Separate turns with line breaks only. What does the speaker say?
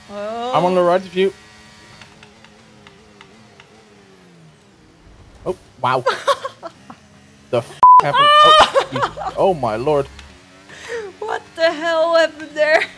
Oh.
I'm on the right of you. Oh, wow. The f happened? Oh, Jesus. Oh my lord.
What the hell happened there?